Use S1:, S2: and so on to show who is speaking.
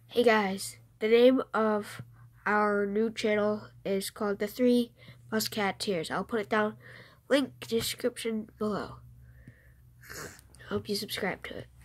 S1: Hey guys, the name of our new channel is called the ThreeMus-Cat-Ears. I'll put it down, link description below. Hope you subscribe to it.